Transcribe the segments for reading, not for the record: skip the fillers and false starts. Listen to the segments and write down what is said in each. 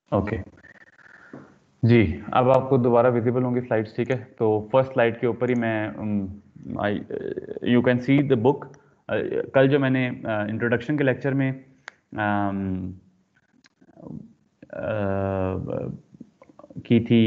Okay जी, अब आपको दोबारा विजिबल होंगी स्लाइड्स, ठीक है। तो फर्स्ट स्लाइड के ऊपर ही मैं you can see the book. कल जो मैंने इंट्रोडक्शन के लेक्चर में की थी,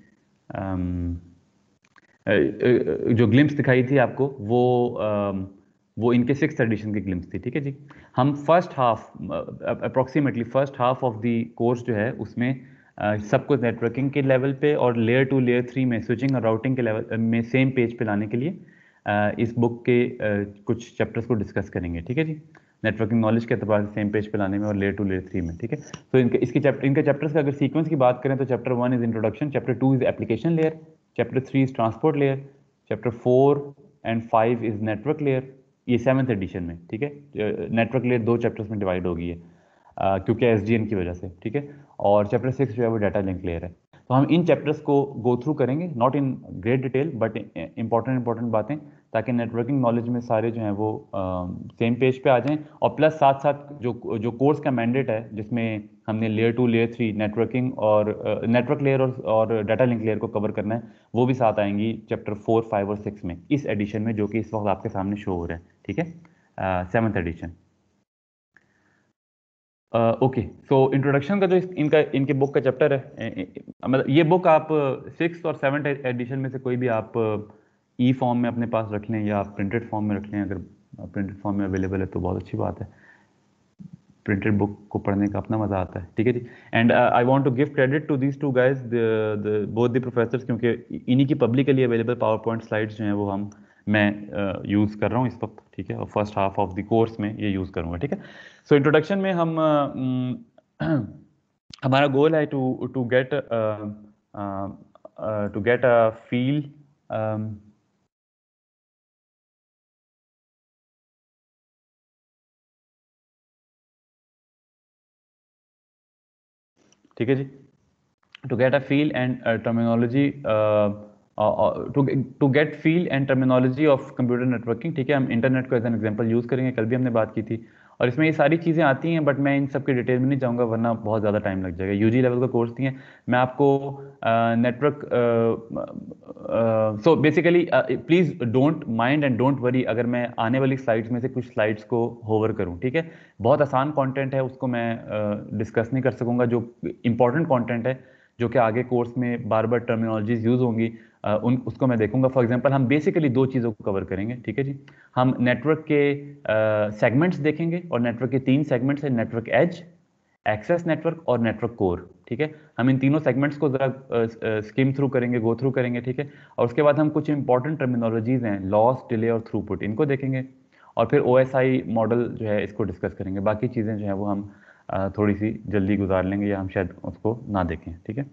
जो ग्लिम्स दिखाई थी आपको, वो इनके 6th एडिशन की ग्लिम्स थी, ठीक है जी। हम first half, approximately first half of the course जो है उसमें सब कुछ नेटवर्किंग के लेवल पे और लेयर 2 लेयर 3 में स्विचिंग और राउटिंग के लेवल में सेम पेज पे लाने के लिए इस बुक के कुछ चैप्टर्स को डिस्कस करेंगे, ठीक है जी। नेटवर्किंग नॉलेज के एतबार से सेम पेज पे लाने में और लेयर 2 लेयर 3 में, ठीक है। तो इनके चैप्टर्स का अगर सीक्वेंस की बात करें तो chapter 1 is introduction, chapter 2 is application layer, chapter 3 is transport layer, chapter 4 and 5 is network layer. ये 7th एडिशन में, ठीक है। नेटवर्क लेयर 2 चैप्टर्स में डिवाइड हो गई है क्योंकि एसडीएन की वजह से, ठीक है। और चैप्टर 6 जो है वो डाटा लिंक लेयर है। तो हम इन चैप्टर्स को गो थ्रू करेंगे, not in great detail but important बातें, ताकि नेटवर्किंग नॉलेज में सारे जो हैं वो सेम पेज पे आ जाएं। और प्लस साथ साथ जो जो कोर्स का मैंडेट है, जिसमें हमने लेयर 2 लेयर 3 नेटवर्किंग और नेटवर्क लेयर और डाटा लिंक लेयर को कवर करना है, वो भी साथ आएंगी चैप्टर 4 5 और 6 में, इस एडिशन में जो कि इस वक्त आपके सामने शो हो रहा है, ठीक है। 7th addition. Okay, so introduction का जो इनके बुक का चैप्टर है, मतलब ये बुक आप 6th और 7th एडिशन में से कोई भी आप ई फॉर्म में अपने पास रख लें या आप प्रिंटेड फॉर्म में रख लें। अगर प्रिंटेड फॉर्म में अवेलेबल है तो बहुत अच्छी बात है, प्रिंटेड बुक को पढ़ने का अपना मजा आता है, ठीक है जी। And I want to give credit to these two guys, both the professors, क्योंकि इन्हीं की publicly available PowerPoint slides जो हैं वो मैं यूज़ कर रहा हूँ इस वक्त, ठीक है। और first half of the course में ये यूज़ करूँगा, ठीक है। सो इंट्रोडक्शन में हम हमारा गोल है टू गेट अ फील, ठीक है जी, to get a feel and terminology to get feel and terminology of computer networking, ठीक है। हम इंटरनेट को एज एन एग्जांपल यूज़ करेंगे, कल भी हमने बात की थी, और इसमें ये सारी चीज़ें आती हैं, बट मैं इन सब की डिटेल में नहीं जाऊँगा वरना बहुत ज़्यादा टाइम लग जाएगा। यूजी लेवल का कोर्स नहीं है। मैं आपको network, so basically please don't mind and don't worry अगर मैं आने वाली स्लाइड्स में से कुछ स्लाइड्स को होवर करूँ, ठीक है। बहुत आसान कंटेंट है, उसको मैं डिस्कस नहीं कर सकूँगा। जो इंपॉर्टेंट कंटेंट है, जो कि आगे कोर्स में बार बार टर्मिनोलॉजीज यूज़ होंगी, उसको मैं देखूंगा। फॉर एग्जांपल हम बेसिकली दो चीज़ों को कवर करेंगे, ठीक है जी। हम नेटवर्क के सेगमेंट्स देखेंगे, और नेटवर्क के 3 सेगमेंट्स हैं: नेटवर्क एज, एक्सेस नेटवर्क और नेटवर्क कोर, ठीक है। हम इन तीनों सेगमेंट्स को ज़रा स्किम थ्रू करेंगे, गो थ्रू करेंगे, ठीक है। और उसके बाद हम कुछ इंपॉर्टेंट टर्मिनोलॉजीज हैं, लॉस, डिले और थ्रूपुट, इनको देखेंगे। और फिर OSI मॉडल जो है इसको डिस्कस करेंगे। बाकी चीज़ें जो है वो हम थोड़ी सी जल्दी गुजार लेंगे या हम शायद उसको ना देखें, ठीक है।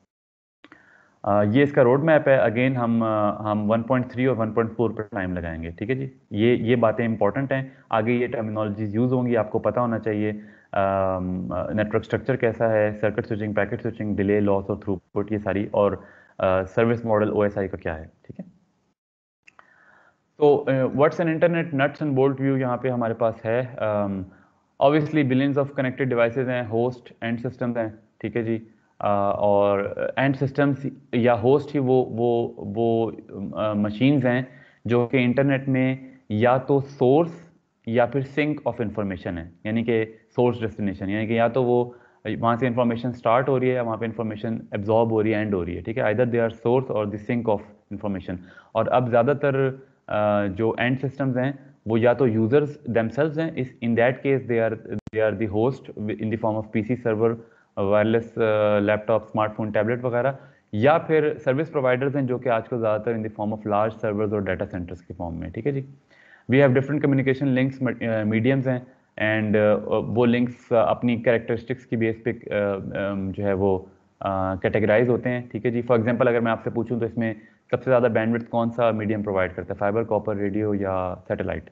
ये इसका रोड मैप है। अगेन हम 1.3 और 1.4 पर टाइम लगाएंगे, ठीक है जी। ये बातें इंपॉर्टेंट हैं, आगे ये टर्मिनोलॉजीज यूज़ होंगी, आपको पता होना चाहिए। नेटवर्क स्ट्रक्चर कैसा है, circuit switching, packet switching, delay, loss और थ्रूपुट, ये सारी, और सर्विस मॉडल OSI का क्या है, ठीक है। तो what's an internet, nuts and bolt view यहाँ पे हमारे पास है। Obviously billions of connected devices हैं, होस्ट एंड सिस्टम्स हैं, ठीक है जी। और एंड सिस्टम्स या होस्ट ही वो मशीन्स हैं जो कि इंटरनेट में या तो सोर्स या फिर सिंक ऑफ इंफॉर्मेशन है, यानी कि सोर्स डेस्टिनेशन, यानी कि या तो वो वहाँ से इंफॉर्मेशन स्टार्ट हो रही है या वहाँ पे इंफॉर्मेशन एब्जॉर्ब हो रही है, एंड हो रही है, ठीक है। आइदर दे आर सोर्स और द सिंक ऑफ इंफॉर्मेशन। और अब ज़्यादातर जो एंड सिस्टम्स हैं वो या तो यूजर्स देमसेल्व्स हैं, इस in that case they are the host in the form of PC server, wireless laptop, smartphone, tablet वगैरह, या फिर सर्विस प्रोवाइडर्स हैं जो कि आजकल ज़्यादातर in the form of large servers और डाटा सेंटर्स के फॉर्म में, ठीक है जी। We have different communication links, mediums हैं, एंड वो लिंक्स अपनी कैरेक्टरिस्टिक्स की बेस पे जो है वो कैटेगराइज होते हैं, ठीक है जी। फॉर एग्जांपल अगर मैं आपसे पूछूं तो इसमें सबसे ज़्यादा बैंडविड्थ कौन सा मीडियम प्रोवाइड करता है, फाइबर, कॉपर, रेडियो या satellite?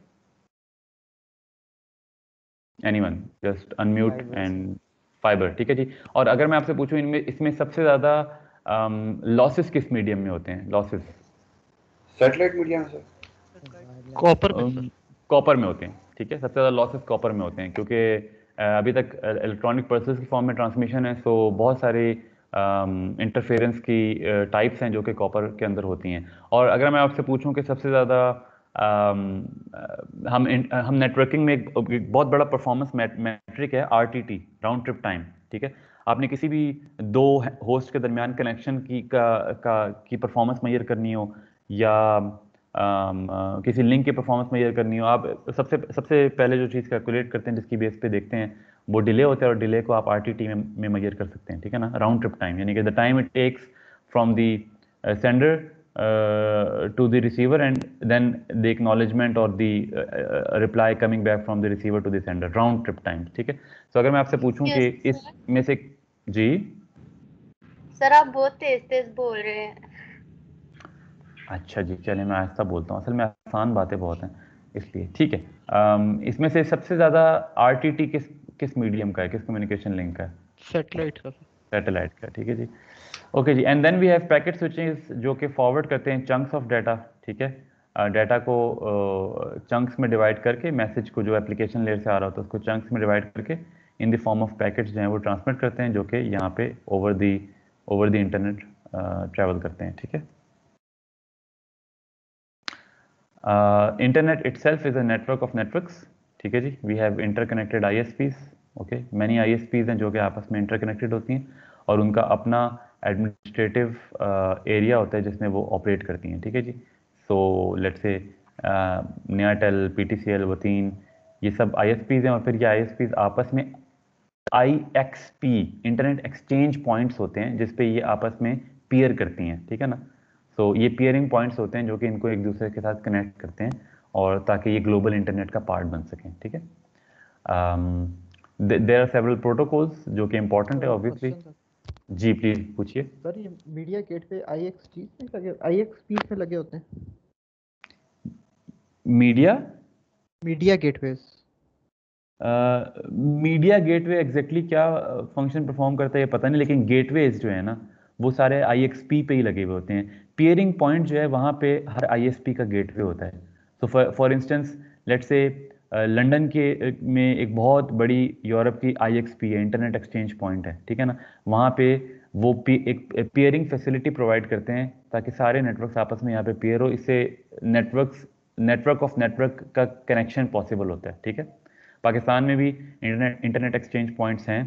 Anyone, just unmute and fibre, ठीक है जी। और अगर मैं आपसे पूछूं इनमें इसमें सबसे ज़्यादा लॉसेस किस मीडियम में होते हैं? लॉसेस सैटेलाइट मीडियम से, कॉपर में सर। कॉपर में होते हैं, ठीक है। सबसे ज़्यादा लॉसेस कॉपर में होते हैं, क्योंकि अभी तक इलेक्ट्रॉनिक पल्सेस की फॉर्म में ट्रांसमिशन है, सो बहुत सारे इंटरफेरेंस की टाइप्स हैं जो कि कॉपर के अंदर होती हैं। और अगर मैं आपसे पूछूं कि सबसे ज़्यादा हम नेटवर्किंग में एक बहुत बड़ा परफॉर्मेंस मैट्रिक है आरटीटी, राउंड ट्रिप टाइम, ठीक है। आपने किसी भी दो होस्ट के दरमियान कनेक्शन की परफॉर्मेंस मेजर करनी हो, या किसी लिंक की परफॉर्मेंस मेजर करनी हो, आप सबसे सबसे पहले जो चीज़ कैलकुलेट करते हैं, जिसकी बेस पे देखते हैं, वो डिले होता है। और डिले को आप आरटीटी में मेजर कर सकते हैं, ठीक है ना, राउंड ट्रिप टाइम, यानी कि the time it takes from the sender to the receiver, and then the acknowledgement or the reply coming back from the receiver to the sender, round trip time, ठीक है। तो अगर मैं आपसे पूछूं कि इसमें से, जी सर आप बहुत तेज तेज बोल रहे हैं। अच्छा जी, चलिए मैं आहिस्ता बोलता हूँ, असल में आसान बातें बहुत हैं इसलिए, ठीक है। इसमें से सबसे ज़्यादा आरटीटी किस किस मीडियम का है, किस कम्युनिकेशन लिंक का है? सैटेलाइट का। सैटेलाइट का, ठीक है जी। ओके जी, and then we have packet switches जो कि फॉरवर्ड करते हैं चंक्स ऑफ डाटा, ठीक है। डाटा को चंक्स में डिवाइड करके, मैसेज को जो एप्लीकेशन लेयर से आ रहा होता है उसको चंक्स में डिवाइड करके in the form of packets जो हैं वो ट्रांसमिट करते हैं, जो कि यहाँ पे ओवर द इंटरनेट ट्रैवल करते हैं, ठीक है। Internet itself is a network of networks, ठीक है जी। We have interconnected ISPs, okay, many ISPs हैं जो कि आपस में इंटरकनेक्टेड होती हैं और उनका अपना एडमिनिस्ट्रेटिव एरिया होता है जिसमें वो ऑपरेट करती हैं, ठीक है जी। सो लेट्स से नियाटेल, पीटीसीएल, वतीन, ये सब आईएसपीज हैं। और फिर ये आईएसपीज आपस में आईएक्सपी, इंटरनेट एक्सचेंज पॉइंट्स होते हैं, जिसपे ये आपस में पीयर करती हैं, ठीक है ना। सो ये पियरिंग पॉइंट्स होते हैं जो कि इनको एक दूसरे के साथ कनेक्ट करते हैं, और ताकि ये ग्लोबल इंटरनेट का पार्ट बन सकें, ठीक है। देयर आर सेवरल प्रोटोकॉल्स जो कि इंपॉर्टेंट है ऑब्वियसली। जी प्लीज पूछिए सर। ये मीडिया गेटवे आईएक्सपी पे लगे होते हैं। Media gateways, media gateway exactly क्या फंक्शन परफॉर्म करता है ये पता नहीं, लेकिन गेटवेज जो है ना वो सारे आईएक्सपी पे ही लगे हुए होते हैं। पियरिंग पॉइंट जो है वहाँ पे हर आईएसपी का गेटवे होता है। So for instance let's say London के में एक बहुत बड़ी यूरोप की आईएक्सपी है, इंटरनेट एक्सचेंज पॉइंट है, ठीक है ना। वहाँ पे वो एक पियरिंग फैसिलिटी प्रोवाइड करते हैं ताकि सारे नेटवर्क्स आपस में यहाँ पे पियर हो। इससे नेटवर्क ऑफ नेटवर्क का कनेक्शन पॉसिबल होता है, ठीक है। पाकिस्तान में भी इंटरनेट एक्सचेंज पॉइंट्स हैं।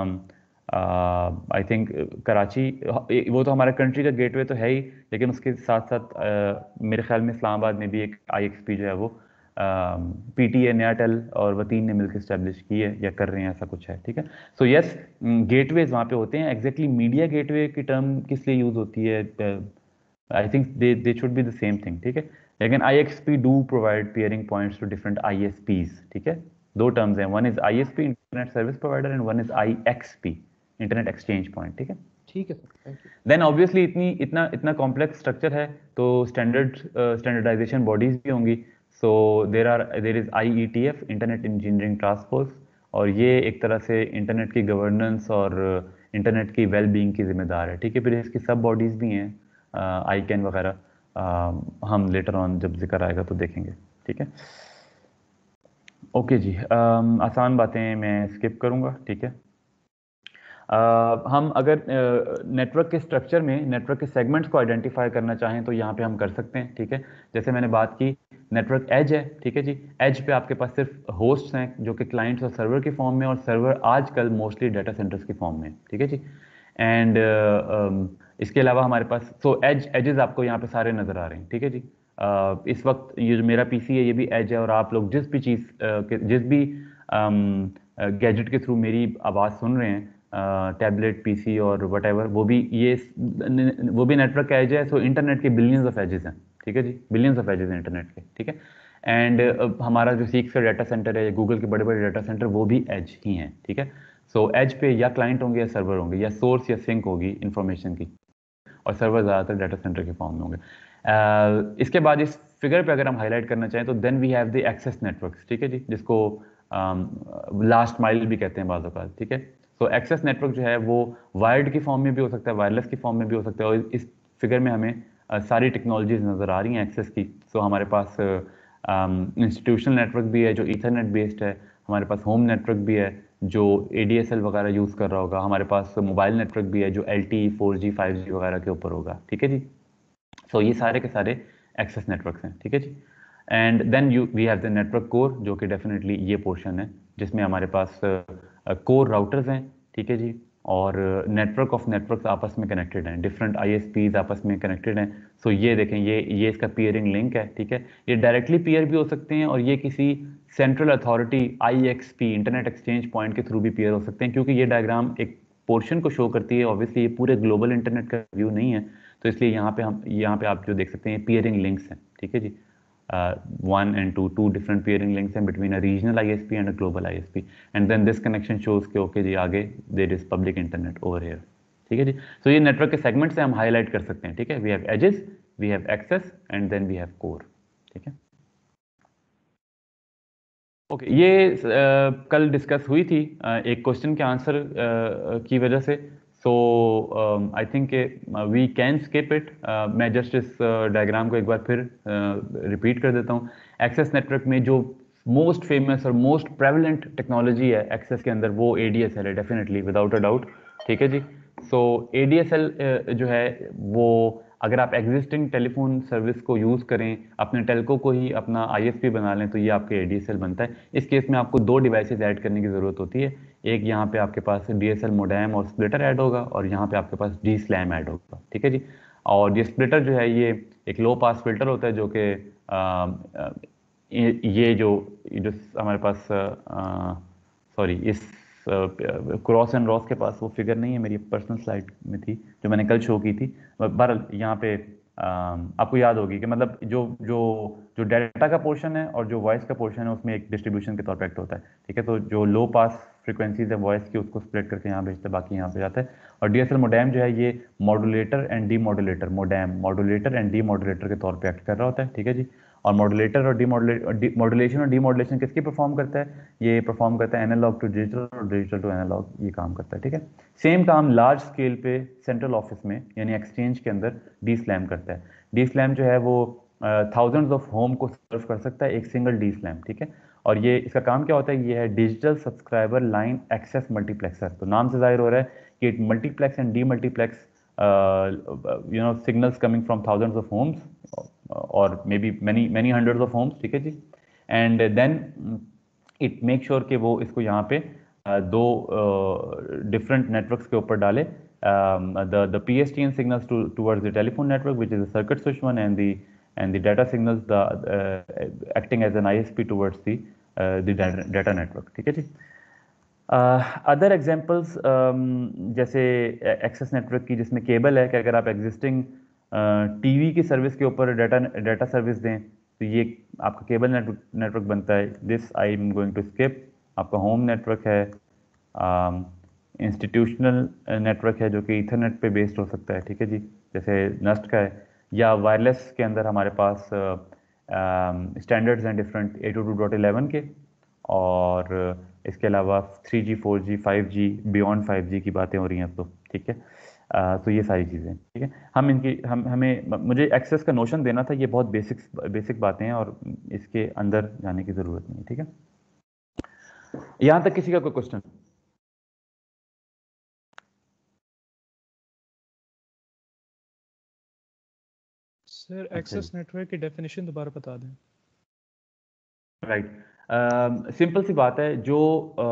आई थिंक कराची, वो तो हमारे कंट्री का गेटवे तो है ही, लेकिन उसके साथ साथ मेरे ख्याल में इस्लामाबाद में भी एक आईएक्सपी जो है वो पीटीए, नयाटेल और वतीन ने मिलकर इस्टेब्लिश की है या कर रहे हैं, ऐसा कुछ है, ठीक है। सो यस, गेटवेज वहाँ पे होते हैं। एग्जैक्टली मीडिया गेटवे की टर्म किस लिए यूज होती है, I think they should be the same thing, ठीक है। लेकिन IXP do provide peering points to different ISPs, ठीक है। दो टर्म्स हैं, one is ISP, internet service provider, and one is IXP, internet exchange point, ठीक है। ठीक है sir, thank you. Then obviously इतना कॉम्प्लेक्स स्ट्रक्चर है तो स्टैंडर्डाइजेशन बॉडीज भी होंगी। सो देर is IETF, internet engineering task force, और ये एक तरह से इंटरनेट की गवर्नेंस और इंटरनेट की वेल बीइंग की जिम्मेदार है, ठीक है। फिर इसकी सब बॉडीज भी हैं, आईकैन वगैरह, हम लेटर ऑन जब जिक्र आएगा तो देखेंगे, ठीक है। ओके जी, आसान बातें मैं स्किप करूंगा, ठीक है। हम अगर नेटवर्क के स्ट्रक्चर में नेटवर्क के सेगमेंट्स को आइडेंटिफाई करना चाहें तो यहाँ पे हम कर सकते हैं, ठीक है। जैसे मैंने बात की, नेटवर्क एज है, ठीक है जी। एज पे आपके पास सिर्फ होस्ट्स हैं जो कि क्लाइंट्स और सर्वर के फॉर्म में, और सर्वर आजकल मोस्टली डाटा सेंटर्स के फॉर्म में, ठीक है जी। एंड इसके अलावा हमारे पास एजेस आपको यहाँ पे सारे नज़र आ रहे हैं, ठीक है जी। इस वक्त ये जो मेरा पीसी है ये भी एज है, और आप लोग जिस भी गैजेट के थ्रू मेरी आवाज़ सुन रहे हैं, टैबलेट, पीसी और व्हाटएवर, वो भी नेटवर्क एज है। सो इंटरनेट के बिलियंस ऑफ एजेस हैं, ठीक है जी, बिलियंस ऑफ एजेस हैं इंटरनेट के, ठीक है। एंड हमारा जो सीक्स का डाटा सेंटर है, गूगल के बड़े बड़े डाटा सेंटर, वो भी एज ही हैं, ठीक है। सो एज पे या क्लाइंट होंगे या सर्वर होंगे, या सोर्स या सिंक होगी इंफॉर्मेशन की, और सर्वर ज़्यादातर डाटा सेंटर के फॉर्म में होंगे। इसके बाद इस फिगर पे अगर हम हाईलाइट करना चाहें तो then we have the access networks, ठीक है जी, जिसको लास्ट माइल भी कहते हैं बाज़ औक़ात, ठीक है। सो एक्सेस नेटवर्क जो है वो वायर्ड की फॉर्म में भी हो सकता है, वायरलेस की फॉर्म में भी हो सकता है, और इस फिगर में हमें सारी टेक्नोलॉजीज नज़र आ रही हैं एक्सेस की। सो हमारे पास इंस्टीट्यूशनल नेटवर्क भी है जो ईथरनेट बेस्ड है, हमारे पास होम नेटवर्क भी है जो ADSL वगैरह यूज़ कर रहा होगा, हमारे पास मोबाइल नेटवर्क भी है जो LTE 4G 5G वगैरह के ऊपर होगा, ठीक है जी। सो ये सारे के सारे एक्सेस नेटवर्क्स हैं, ठीक है जी। And then we have the network core, जो कि डेफिनेटली ये पोर्शन है जिसमें हमारे पास कोर राउटर्स हैं, ठीक है जी। और नेटवर्क ऑफ नेटवर्क्स आपस में कनेक्टेड हैं, डिफरेंट ISPs आपस में कनेक्टेड हैं। सो ये देखें, ये इसका पीयरिंग लिंक है, ठीक है। ये डायरेक्टली पीयर भी हो सकते हैं और ये किसी central authority IXP internet exchange point के थ्रू भी पीयर हो सकते हैं, क्योंकि ये डायग्राम एक पोर्शन को शो करती है। ऑब्वियसली ये पूरे ग्लोबल इंटरनेट का व्यू नहीं है, तो इसलिए यहाँ पे आप जो देख सकते हैं पीयरिंग लिंक्स हैं, ठीक है जी। 1 and 2 different peering links हैं between a regional ISP and a global ISP, and then this connection shows कि ओके जी आगे there is public internet over here, ठीक है जी। सो ये नेटवर्क के सेगमेंट से हम हाईलाइट कर सकते हैं, ठीक है। We have edges, we have access and then we have core, ठीक है। ओके, ये कल डिस्कस हुई थी एक क्वेश्चन के आंसर की वजह से। So I think we can skip it. मैं जस्ट इस डायग्राम को एक बार फिर रिपीट कर देता हूँ। एक्सेस नेटवर्क में जो मोस्ट फेमस और मोस्ट प्रेवलेंट टेक्नोलॉजी है एक्सेस के अंदर, वो ADSL है, डेफिनेटली विदाउट अ डाउट, ठीक है जी। सो ADSL जो है वो, अगर आप एग्जिस्टिंग टेलीफोन सर्विस को यूज़ करें, अपने टेलको को ही अपना ISP बना लें, तो ये आपके ADSL बनता है। इस केस में आपको 2 डिवाइसेस ऐड करने की ज़रूरत होती है। एक यहाँ पे आपके पास DSL मोडेम और स्प्लिटर ऐड होगा, और यहाँ पे आपके पास DSLAM ऐड होगा, ठीक है जी। और ये स्प्लिटर जो है ये एक लो पास फिल्टर होता है, जो कि ये जो हमारे पास सॉरी, इस क्रॉस एंड रॉस के पास वो फिगर नहीं है, मेरी पर्सनल स्लाइड में थी जो मैंने कल शो की थी। बहरहाल यहाँ पे आपको याद होगी कि मतलब जो जो जो डाटा का पोर्शन है और जो वॉइस का पोर्शन है, उसमें एक डिस्ट्रीब्यूशन के तौर पर एक्ट होता है, ठीक है। तो जो लो पास फ्रीक्वेंसीज है वॉइस की, उसको स्प्लिट करके यहाँ भेजते हैं, बाकी यहाँ पे जाता है। और DSL मोडेम जो है ये modulator and demodulator, modem modulator and demodulator के तौर पे एक्ट कर रहा होता है, ठीक है जी। और मॉड्यूलेटर और मॉड्यूलेशन और डीमॉड्यूलेशन किसकी परफॉर्म करता है? ये परफॉर्म करता है एनालॉग टू डिजिटल और डिजिटल टू एनालॉग, ये काम करता है, ठीक है। सेम काम लार्ज स्केल पे सेंट्रल ऑफिस में यानी एक्सचेंज के अंदर DSLAM करता है। DSLAM जो है वो थाउजेंड्स ऑफ होम को सर्व कर सकता है, एक सिंगल DSLAM, ठीक है। और ये इसका काम क्या होता है? ये है digital subscriber line access multiplexer. तो नाम से जाहिर हो रहा है कि it multiplex and demultiplex signals coming from thousands of homes or maybe many hundreds of homes, ठीक है जी। And then it make sure कि वो इसको यहाँ पे दो डिफरेंट नेटवर्क्स के ऊपर डाले, the PSTN signals towards the telephone network, which is the circuit switch one, and the data signals acting as an ISP towards the data network, ठीक है जी। अदर एग्जांपल्स जैसे एक्सेस नेटवर्क की, जिसमें cable है कि अगर आप एग्जिस्टिंग टीवी की सर्विस के ऊपर डाटा सर्विस दें, तो ये आपका केबल नेटवर्क बनता है। This I am going to skip. आपका होम नेटवर्क है, इंस्टीट्यूशनल नेटवर्क है जो कि ईथरनेट पे बेस्ड हो सकता है, ठीक है जी, जैसे नस्ट का है। या वायरलेस के अंदर हमारे पास स्टैंडर्ड्स हैं डिफरेंट 802.11 के, और इसके अलावा 3G 4G 5G beyond 5G की बातें हो रही हैं अब तो, ठीक है। तो ये सारी चीज़ें, ठीक है। मुझे एक्सेस का नोशन देना था। ये बहुत बेसिक बातें हैं और इसके अंदर जाने की ज़रूरत नहीं, ठीक है। यहाँ तक किसी का कोई क्वेश्चन? सर एक्सेस नेटवर्क की डेफिनेशन दोबारा बता दें। राइट, सिंपल सी बात है, जो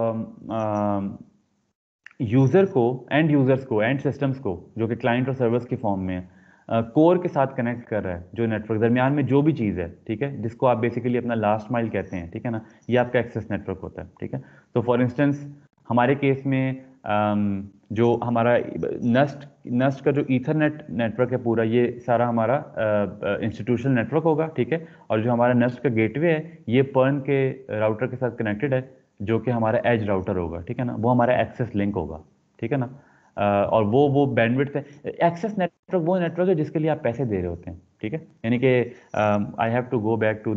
यूज़र को, एंड सिस्टम्स को, जो कि क्लाइंट और सर्वर्स के फॉर्म में है, कोर के साथ कनेक्ट कर रहा है, जो नेटवर्क दरमियान में जो भी चीज़ है, ठीक है, जिसको आप बेसिकली अपना लास्ट माइल कहते हैं, ठीक है ना, ये आपका एक्सेस नेटवर्क होता है, ठीक है। तो फॉर इंस्टेंस हमारे केस में जो हमारा नस्ट का जो ईथरनेट नेटवर्क है पूरा, ये सारा हमारा इंस्टीट्यूशनल नेटवर्क होगा, ठीक है। और जो हमारा नस्ट का गेटवे है, ये पर्न के राउटर के साथ कनेक्टेड है, जो कि हमारा एज राउटर होगा, ठीक है ना, वो हमारा एक्सेस लिंक होगा, ठीक है ना। और वो बैंडविड्थ है। एक्सेस नेटवर्क वो नेटवर्क है जिसके लिए आप पैसे दे रहे होते हैं, ठीक है। यानी कि I have to go back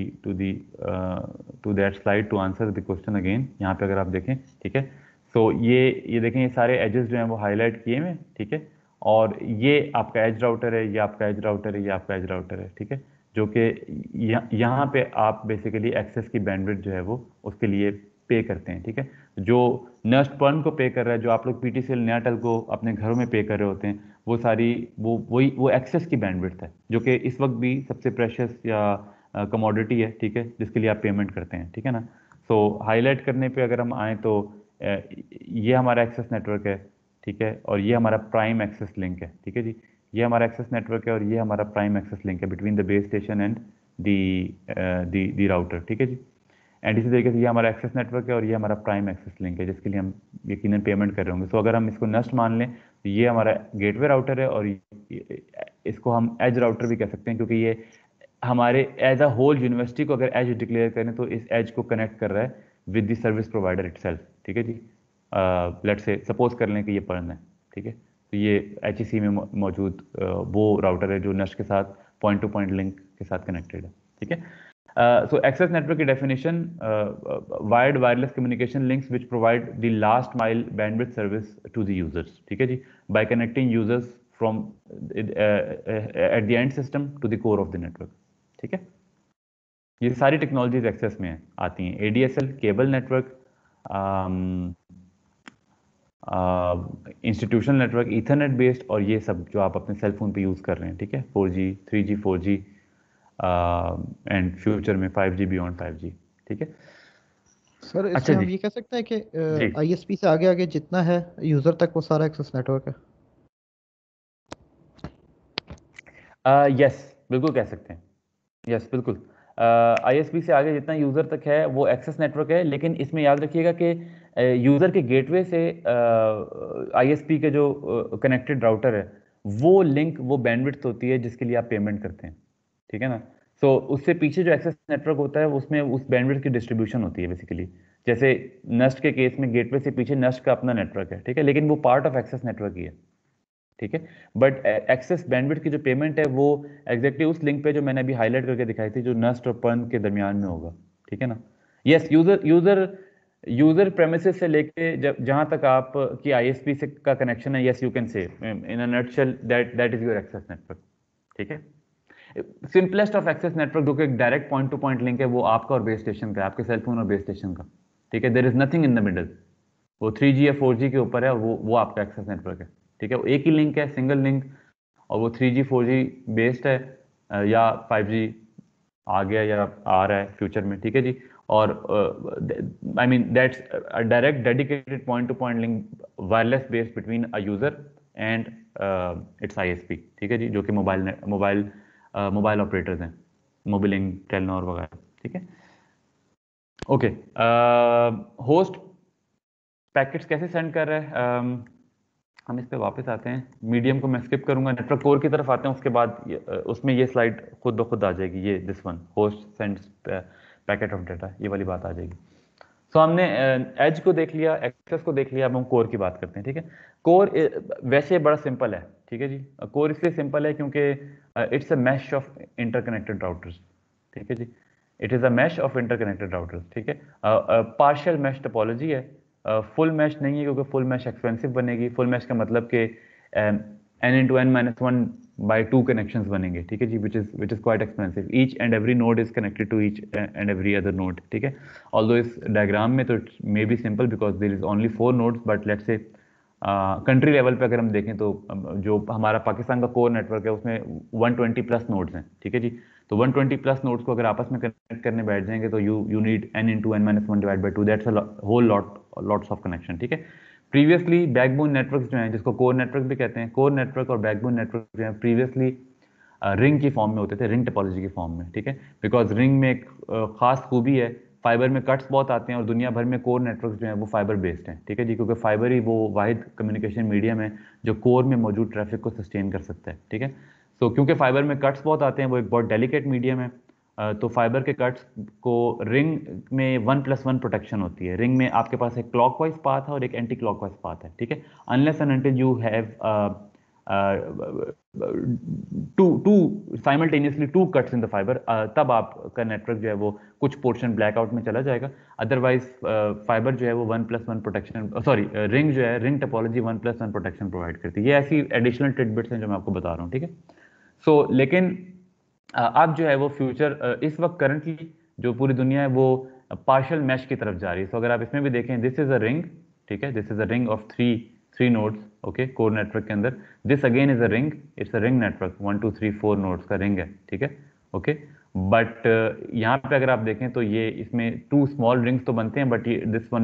to that slide to answer the question again. यहाँ पे अगर आप देखें, ठीक है, तो ये देखें, ये सारे एजेस जो हैं वो हाईलाइट किए हुए, ठीक है। और ये आपका एज राउटर है, ये आपका एज राउटर है, ये आपका एज राउटर है, ठीक है, जो कि यहाँ पे आप बेसिकली एक्सेस की बैंडविड्थ जो है वो उसके लिए पे करते हैं, ठीक है। जो नस्ट पर्न को पे कर रहा है, जो आप लोग पीटीसीएल न्याटल को अपने घरों में पे कर रहे होते हैं, वो सारी वो एक्सेस की बैंडविड्थ है, जो कि इस वक्त भी सबसे प्रेशियस या कमोडिटी है, ठीक है, जिसके लिए आप पेमेंट करते हैं, ठीक है ना। सो हाईलाइट करने पे अगर हम आए तो ये हमारा एक्सेस नेटवर्क है, ठीक है, और ये हमारा प्राइम एक्सेस लिंक है, ठीक है जी। ये हमारा एक्सेस नेटवर्क है और ये हमारा प्राइम एक्सेस लिंक है between the base station and the router, ठीक है जी। एंड इसी तरीके से ये हमारा एक्सेस नेटवर्क है और ये हमारा प्राइम एक्सेस लिंक है, जिसके लिए हम यकीनन पेमेंट कर रहे होंगे। सो अगर हम इसको नस्ट मान लें तो ये हमारा गेटवे राउटर है, और इसको हम एज राउटर भी कह सकते हैं, क्योंकि ये हमारे एज अ होल यूनिवर्सिटी को अगर एज डिक्लेयर करें तो इस एज को कनेक्ट कर रहा है with the service provider itself, ठीक है जी। लेट्स से सपोज कर लें कि ये पर्न है, ठीक है, तो ये HEC में मौजूद वो राउटर है जो नस्ट के साथ पॉइंट टू पॉइंट लिंक के साथ कनेक्टेड है, ठीक है। सो एक्सेस नेटवर्क की definition, wired wireless communication links which provide the last mile bandwidth service to the users, ठीक है जी, by connecting users from at the end system to the core of the network, ठीक है। ये सारी technologies access में आती हैं, ADSL cable network, institutional network, ethernet based, और ये सब जो आप अपने सेल फोन पे यूज़ कर रहे हैं, ठीक है, 4G 3G 4G and future में 5G बियॉन्ड 5G, ठीक है। सर अच्छा इसमें हम जी, ये कह सकते हैं कि जी, ISP से आगे आगे जितना है यूजर तक वो सारा एक्सेस नेटवर्क है। यस बिल्कुल कह सकते हैं, यस बिल्कुल। ISP से आगे जितना यूज़र तक है वो एक्सेस नेटवर्क है, लेकिन इसमें याद रखिएगा कि यूज़र के गेटवे से ISP के जो कनेक्टेड राउटर है, वो लिंक, वो बैंडविड्थ होती है जिसके लिए आप पेमेंट करते हैं, ठीक है ना। सो उससे पीछे जो एक्सेस नेटवर्क होता है उसमें उस बैंडविड्थ की डिस्ट्रीब्यूशन होती है बेसिकली। जैसे नस्ट के केस में गेटवे से पीछे नस्ट का अपना नेटवर्क है, ठीक है, लेकिन वो पार्ट ऑफ एक्सेस नेटवर्क ही है, ठीक है। बट एक्सेस बैंडविड्थ की जो पेमेंट है वो एग्जैक्टली उस लिंक पे जो मैंने अभी हाईलाइट करके दिखाई थी, जो नस्ट और पर्न के दरमियान में होगा, ठीक है ना। यस, यूजर प्रेमिसेस से लेके जहां तक आप की ISP से का कनेक्शन है, yes you can say in a nutshell that is your access network, ठीक है। सिंपलेस्ट ऑफ एक्सेस नेटवर्क जो कि एक direct point to point link है, वो आपका और बेस स्टेशन का, आपके सेलफोन और बेस स्टेशन का, ठीक है। There is nothing in the middle, वो 3G या 4G के ऊपर है, और वो आपका एक्सेस नेटवर्क है, ठीक है। वो एक ही लिंक है, सिंगल लिंक, और वो 3G 4G बेस्ड है, या 5G आ गया या आ रहा है फ्यूचर में, ठीक है जी। और I mean that's direct dedicated point to point link wireless based between a user and its ISP, ठीक है जी, जो कि मोबाइल ऑपरेटर्स हैं, मोबिलिंग, टेलनॉर वगैरह, ठीक है। ओके, होस्ट पैकेट्स कैसे सेंड कर रहा है, हम इस पे वापस आते हैं। मीडियम को मैं स्किप करूंगा, नेटवर्क कोर की तरफ आते हैं, उसके बाद उसमें ये स्लाइड खुद ब खुद आ जाएगी, ये this one, host sends packet of data, ये वाली बात आ जाएगी। सो हमने एज को देख लिया, एक्सेस को देख लिया, अब हम कोर की बात करते हैं, ठीक है। कोर वैसे बड़ा सिंपल है, ठीक है जी। कोर इसलिए सिंपल है क्योंकि it's a mesh of interconnected routers, ठीक है जी। It is a mesh of interconnected routers, ठीक है। पार्शियल मैश टोपोलॉजी है, फुल मैश नहीं है, क्योंकि फुल मैश एक्सपेंसिव बनेगी। फुल मैश का मतलब कि n/n-1/2 कनेक्शंस बनेंगे, ठीक है जी, which is quite expensive. Each and every node is connected to each and every other node, ठीक है। ऑल्दो इस डायग्राम में तो it may be simple because there is only 4 nodes, but let's say country level पे अगर हम देखें तो जो हमारा पाकिस्तान का कोर नेटवर्क है उसमें 120 प्लस नोड्स हैं, ठीक है जी। तो 120 प्लस नोड्स को अगर आपस में कनेक्ट करने बैठ जाएंगे तो you need n/n-1/2, that's a whole lots of connection, ठीक है। प्रीवियसली बैकबोन नेटवर्क जो हैं, जिसको कोर नेटवर्क भी कहते हैं, कोर नेटवर्क और बैकबोन नेटवर्क जो है प्रीवियसली रिंग की फॉर्म में होते थे, रिंग टोपोलॉजी की फॉर्म में, ठीक है। बिकॉज रिंग में एक खास खूबी है, फाइबर में कट्स बहुत आते हैं, और दुनिया भर में कोर नेटवर्क जो है वो फाइबर बेस्ड हैं, ठीक है जी, क्योंकि फाइबर ही वो वाहिद कम्युनिकेशन मीडियम है जो कोर में मौजूद ट्रैफिक को सस्टेन कर सकता है, ठीक है। सो क्योंकि फाइबर में कट्स बहुत आते हैं, वो एक बहुत डेलिकेट मीडियम है, तो फाइबर के कट्स को रिंग में 1+1 प्रोटेक्शन होती है। रिंग में आपके पास एक क्लॉकवाइज पाथ है और एक एंटी क्लॉकवाइज पाथ है, ठीक है। Unless and until you have to simultaneously 2 cuts in the fiber, तब आपका नेटवर्क जो है वो कुछ पोर्शन ब्लैकआउट में चला जाएगा। अदरवाइज फाइबर जो है वो 1+1 प्रोटेक्शन, सॉरी रिंग जो है, रिंग टोपोलॉजी 1+1 प्रोटेक्शन प्रोवाइड करती है। ये ऐसी एडिशनल टिडबिट्स हैं जो मैं आपको बता रहा हूँ, ठीक है। सो लेकिन अब जो है वो फ्यूचर, इस वक्त करंटली जो पूरी दुनिया है वो पार्शियल मैश की तरफ जा रही है। तो अगर आप इसमें भी देखें, दिस इज अ रिंग, ठीक है, this is a ring of three nodes, okay, core network के अंदर। This again is a ring, it's a ring network, 1 2 3 4 nodes का रिंग है, ठीक है, ओके। बट यहाँ पे अगर आप देखें तो ये इसमें 2 स्मॉल रिंग्स तो बनते हैं, बट ये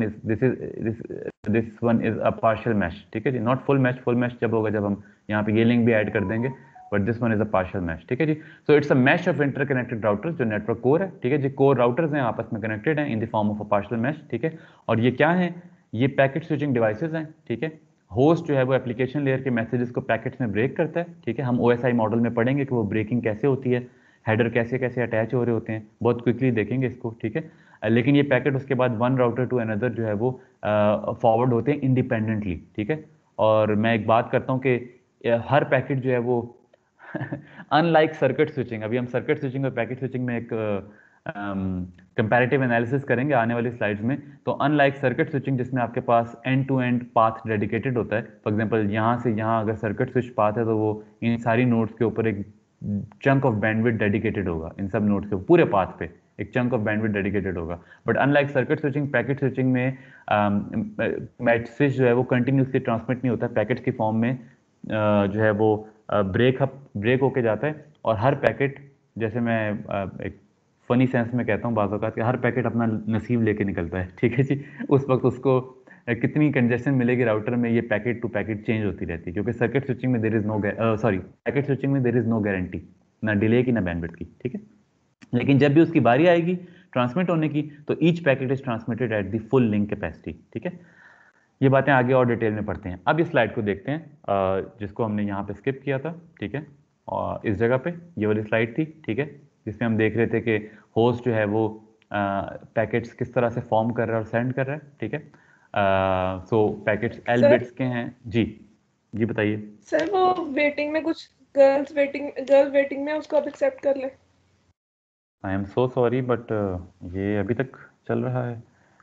this one is a partial mesh, ठीक है जी, not full mesh. Full mesh जब होगा जब हम यहाँ पे ये लिंक भी ऐड कर देंगे, but this one is a partial mesh, ठीक है जी। So it's a mesh of interconnected routers, जो नेटवर्क कोर है, ठीक है जी, कोर राउटर्स हैं, आपस में कनेक्टेड हैं in the form of a partial mesh, ठीक है। और ये क्या है, ये पैकेट स्विचिंग डिवाइसेस हैं, ठीक है। होस्ट जो है वो एप्लीकेशन लेयर के मैसेजेस को पैकेट्स में ब्रेक करता है, ठीक है। हम OSI मॉडल में पढ़ेंगे कि वो ब्रेकिंग कैसे होती है, हेडर कैसे कैसे अटैच हो रहे होते हैं, बहुत क्विकली देखेंगे इसको, ठीक है। लेकिन ये पैकेट उसके बाद वन राउटर टू अनदर जो है वो फॉरवर्ड होते हैं इंडिपेंडेंटली, ठीक है। और मैं एक बात करता हूँ कि हर पैकेट जो है वो अनलाइक सर्किट स्विचिंग, अभी हम सर्किट स्विचिंग और पैकेट स्विचिंग में एक कंपैरेटिव एनालिसिस करेंगे आने वाली स्लाइड्स में। तो अनलाइक सर्किट स्विचिंग जिसमें आपके पास end to end path dedicated होता है, फॉर एग्जांपल यहाँ से यहाँ अगर सर्किट स्विच पाथ है तो वो इन सारी नोड्स के ऊपर एक चंक ऑफ बैंडविड्थ डेडिकेटेड होगा, इन सब नोड्स के पूरे पाथ पे एक चंक ऑफ बैंडविड्थ डेडिकेटेड होगा। But unlike circuit switching, packet switching में मैसेज जो है वो कंटिन्यूसली ट्रांसमिट नहीं होता, पैकेट्स की फॉर्म में जो है वो ब्रेक होके जाता है। और हर पैकेट, जैसे मैं एक फनी सेंस में कहता हूँ बाज़ औक़ात कि हर पैकेट अपना नसीब लेके निकलता है, ठीक है जी। उस वक्त उसको कितनी कंजेशन मिलेगी राउटर में, ये पैकेट टू पैकेट चेंज होती रहती है, क्योंकि सर्किट स्विचिंग में there is no packet switching में देयर इज नो गारंटी, ना डिले की ना बैंडविड्थ की, ठीक है। लेकिन जब भी उसकी बारी आएगी ट्रांसमिट होने की, तो each packet is transmitted at the full link capacity, ठीक है। ये बातें आगे और डिटेल में पढ़ते हैं। अब इस स्लाइड को देखते हैं जिसको हमने यहाँ पे स्किप किया था, ठीक है। और इस जगह पे ये वाली स्लाइड थी, ठीक है, जिसमें हम देख रहे थे कि होस्ट जो है वो पैकेट्स किस तरह से फॉर्म कर रहा है और सेंड कर रहा है, ठीक है। सो पैकेट्स एल बिट्स के हैं जी। जी बताइए सर। वो वेटिंग में कुछ गर्ल्स वेटिंग में उसको आप एक्सेप्ट कर ले। I am so sorry, but ये अभी तक चल रहा है।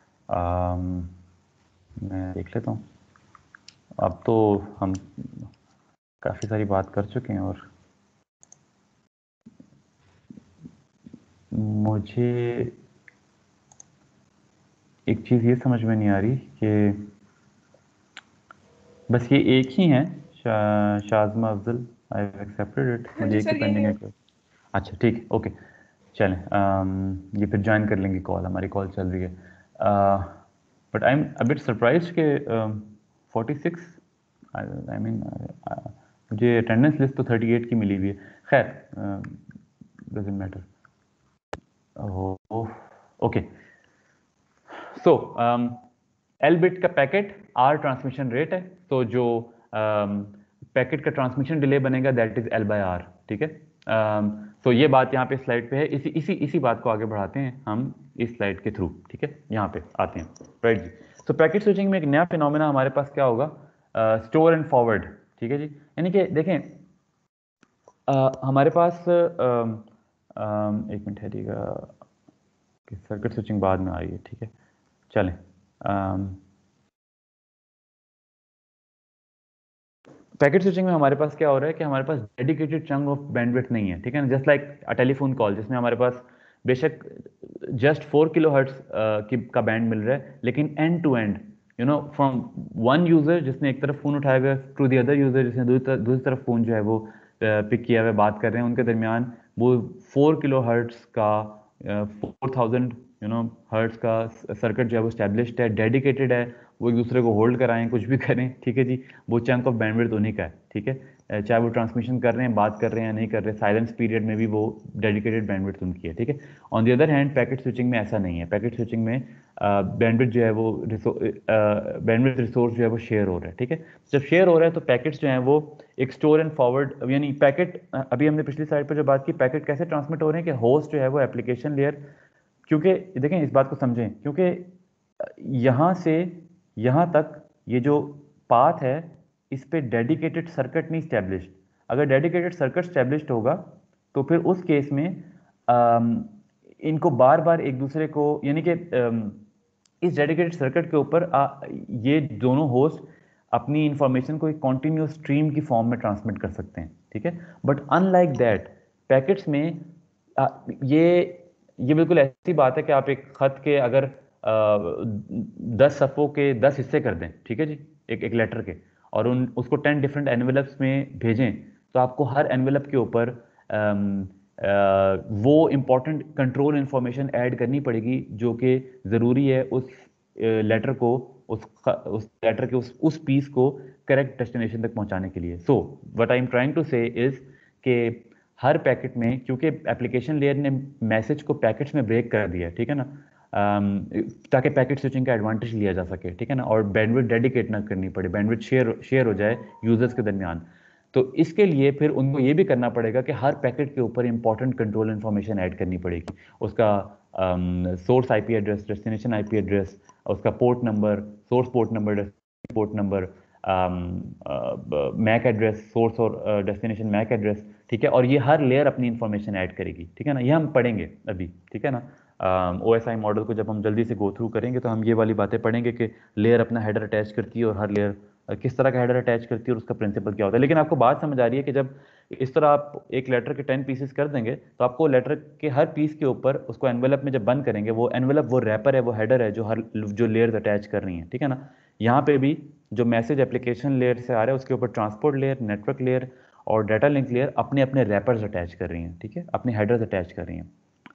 मैं देख लेता हूँ। अब तो हम काफ़ी सारी बात कर चुके हैं और मुझे एक चीज़ ये समझ में नहीं आ रही कि बस ये एक ही है Shazma Afzal, I have accepted it, मुझे एक ही पेंडिंग है। अच्छा ठीक है, ओके चलें, ये फिर ज्वाइन कर लेंगे कॉल, हमारी कॉल चल रही है। But I am a bit surprised के 46, आई मीन मुझे अटेंडेंस लिस्ट तो 38 की मिली हुई है। खैर doesn't matter. Okay, so L bit का पैकेट आर ट्रांसमिशन रेट है, तो जो पैकेट का ट्रांसमिशन डिले बनेगा that is L by R, ठीक है। तो ये बात यहाँ पे स्लाइड पे है, इसी बात को आगे बढ़ाते हैं हम इस स्लाइड के थ्रू, ठीक है। यहाँ पे आते हैं, राइट जी। तो पैकेट स्विचिंग में एक नया फिनोमेना हमारे पास क्या होगा, स्टोर एंड फॉरवर्ड, ठीक है जी। यानी कि देखें हमारे पास एक मिनट ठहरिएगा कि सर्किट स्विचिंग बाद में आ रही है, ठीक है। चलें, पैकेट स्विचिंग में हमारे पास क्या हो रहा है कि हमारे पास डेडिकेटेड चंक ऑफ बैंडविड्थ नहीं है, ठीक है ना। Just like a telephone call, जिसमें हमारे पास बेशक जस्ट 4 किलोहर्ट्ज का बैंड मिल रहा है, लेकिन end to end you know from one user जिसने एक तरफ फोन उठाया हुआ टू द अदर यूजर जिसने दूसरी तरफ फोन जो है वो पिक किया हुआ बात कर रहे हैं, उनके दरमियान वो 4 किलोहर्ट्ज का 4000 हर्ट्ज का सर्किट जो है वो स्टैब्लिश्ड है, डेडिकेटेड है, वो एक दूसरे को होल्ड कराएं, कुछ भी करें, ठीक है जी। वो चंक ऑफ बैंडविड्थ उन्हीं का है, ठीक है। चाहे वो ट्रांसमिशन कर रहे हैं, बात कर रहे हैं या नहीं कर रहे, साइलेंस पीरियड में भी वो डेडिकेटेड बैंडविड्थ उनकी है, ठीक है। On the other hand packet switching में ऐसा नहीं है। पैकेट स्विचिंग में बैंडविड्थ जो है वो बैंडविड्थ रिसोर्स जो है वो शेयर हो रहा है, ठीक है। जब शेयर हो रहा है तो पैकेट्स जो हैं वो एक स्टोर एंड फॉरवर्ड, यानी पैकेट, अभी हमने पिछली साइड पर जो बात की, पैकेट कैसे ट्रांसमिट हो रहे हैं कि होस्ट जो है वो एप्लीकेशन लेयर, क्योंकि देखें इस बात को समझें, क्योंकि यहाँ से यहाँ तक ये जो पाथ है इस पे डेडिकेटेड सर्किट नहीं स्टैब्लिश्ड। अगर डेडिकेटेड सर्किट स्टैब्लिश्ड होगा तो फिर उस केस में इनको बार बार एक दूसरे को, यानी कि इस डेडिकेटेड सर्किट के ऊपर ये दोनों होस्ट अपनी इंफॉर्मेशन को एक कॉन्टिन्यूस स्ट्रीम की फॉर्म में ट्रांसमिट कर सकते हैं, ठीक है। बट अनलाइक दैट पैकेट्स में ये ये बिल्कुल ऐसी बात है कि आप एक खत के अगर 10 सफ़ों के 10 हिस्से कर दें, ठीक है जी, एक लेटर के, और उसको 10 डिफरेंट एनवेलप्स में भेजें, तो आपको हर एनवेलप के ऊपर वो इम्पोर्टेंट कंट्रोल इंफॉर्मेशन ऐड करनी पड़ेगी जो कि ज़रूरी है उस लेटर को, उस लेटर के उस पीस को करेक्ट डेस्टिनेशन तक पहुंचाने के लिए। So what I am trying to say is कि हर पैकेट में, क्योंकि एप्लीकेशन लेयर ने मैसेज को पैकेट्स में ब्रेक कर दिया है, ठीक है ना, ताकि पैकेट स्विचिंग का एडवांटेज लिया जा सके, ठीक है ना, और बैंडविड्थ डेडिकेट ना करनी पड़े, बैंडविड्थ शेयर हो जाए यूजर्स के दरमियान। तो इसके लिए फिर उनको ये भी करना पड़ेगा कि हर पैकेट के ऊपर इंपॉर्टेंट कंट्रोल इन्फॉर्मेशन ऐड करनी पड़ेगी, उसका source IP address, destination IP address, उसका port number, source port number, port number, MAC address, source और डेस्टिनेशन मैक एड्रेस, ठीक है। और ये हर लेयर अपनी इंफॉर्मेशन ऐड करेगी, ठीक है ना, ये हम पढ़ेंगे अभी, ठीक है ना। OSI मॉडल को जब हम जल्दी से गो थ्रू करेंगे तो हम ये वाली बातें पढ़ेंगे कि लेयर अपना हेडर अटैच करती है और हर लेयर किस तरह का हेडर अटैच करती है और उसका प्रिंसिपल क्या होता है। लेकिन आपको बात समझ आ रही है कि जब इस तरह आप एक लेटर के 10 पीसेस कर देंगे तो आपको लेटर के हर पीस के ऊपर उसको एनवेलप में जब बंद करेंगे, वो एनवेलप वो रैपर है, वो हेडर है जो लेयर्स अटैच कर रही हैं, ठीक है ना। यहाँ पे भी जो मैसेज एप्लीकेशन लेयर से आ रहा है उसके ऊपर ट्रांसपोर्ट लेयर, नेटवर्क लेयर और डाटा लिंक लेयर अपने अपने रैपर्स अटैच कर रही हैं, ठीक है, अपने हेडर्स अटैच कर रही हैं।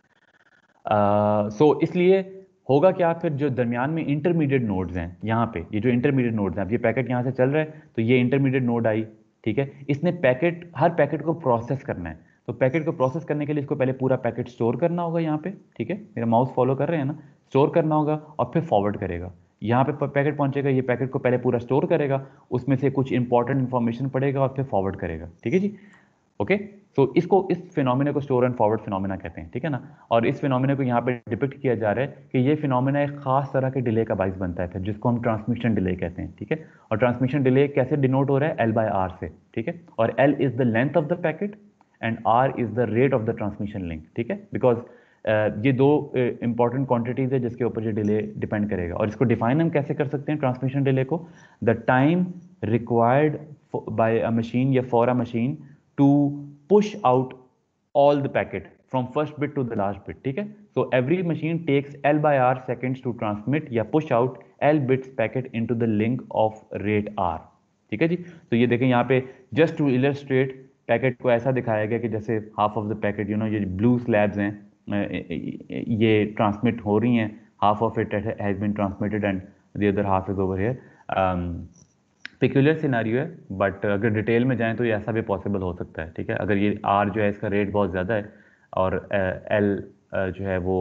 सो इसलिए होगा क्या, फिर जो दरमियान में इंटरमीडिएट नोड्स हैं, यहाँ पे ये जो इंटरमीडिएट नोड्स हैं, अब ये पैकेट यहाँ से चल रहा है तो ये इंटरमीडिएट नोड आई, ठीक है, इसने हर पैकेट को प्रोसेस करना है। तो पैकेट को प्रोसेस करने के लिए इसको पहले पूरा पैकेट स्टोर करना होगा यहाँ पे, ठीक है, मेरा माउस फॉलो कर रहे हैं ना, स्टोर करना होगा और फिर फॉरवर्ड करेगा। यहाँ पे पैकेट पहुंचेगा, ये पैकेट को पहले पूरा स्टोर करेगा, उसमें से कुछ इंपॉर्टेंट इन्फॉर्मेशन पड़ेगा और फिर फॉरवर्ड करेगा, ठीक है जी, ओके। तो इस फिनोमिना को स्टोर एंड फॉरवर्ड फिनोमिना कहते हैं, ठीक है ना। और इस फिनोमिना को यहाँ पे डिपिक्ट किया जा रहा है कि ये फिनोमिना एक खास तरह के डिले का बाइस बनता है फिर, जिसको हम ट्रांसमिशन डिले कहते हैं, ठीक है। और ट्रांसमिशन डिले कैसे डिनोट हो रहा है, L/R से, ठीक है। और L is the length of the packet and R is the rate of the transmission link, ठीक है, बिकॉज ये दो इंपॉर्टेंट क्वांटिटीज है जिसके ऊपर ये डिले डिपेंड करेगा। और इसको डिफाइन हम कैसे कर सकते हैं ट्रांसमिशन डिले को, the time required by a machine या for a machine to push out all the packet from first bit to the last bit, ठीक है। So every machine takes L/R seconds to transmit या push out L bits packet into the link of rate R, ठीक है जी। तो ये देखें यहाँ पे just to illustrate पैकेट को ऐसा दिखाया गया कि जैसे हाफ ऑफ द पैकेट, ये ब्लू स्लैब्स हैं, ये ट्रांसमिट हो रही हैं, half of it has been transmitted and the other half is over here. Peculiar scenario है, बट अगर डिटेल में जाएं तो ये ऐसा भी पॉसिबल हो सकता है, ठीक है। अगर ये R जो है इसका रेट बहुत ज़्यादा है और L जो है वो